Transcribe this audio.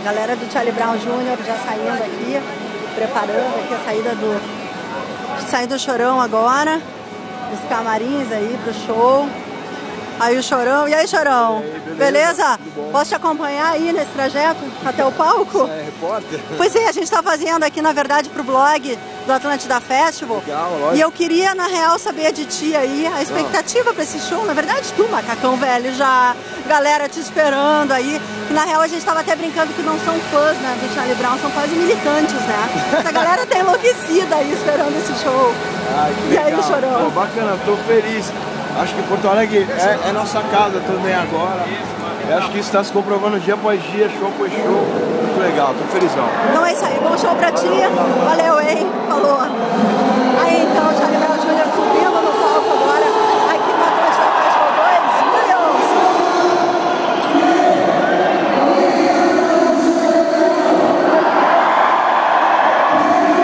galera do Charlie Brown Jr. já saindo aqui, preparando aqui a saída do Chorão agora. Os camarins aí pro show. Aí o Chorão. E aí, Chorão? E aí, beleza? Posso te acompanhar aí nesse trajeto até o palco? Você é repórter? Pois é, a gente tá fazendo aqui, na verdade, pro blog do Atlântida Festival. Legal, lógico. E eu queria, na real, saber de ti aí, a expectativa pra esse show. Na verdade, tu, macacão velho já, galera te esperando aí. Que na real a gente tava até brincando que não são fãs, né, do Charlie Brown, são quase militantes, né? Essa galera tá enlouquecida aí esperando esse show. Ai, que E legal. aí, Chorão? Pô, bacana, tô feliz. Acho que Porto Alegre é nossa casa também agora. Eu acho que isso está se comprovando dia após dia, show após show. Muito legal, tô felizão. Então é isso aí, bom show pra ti. Valeu, hein? Falou.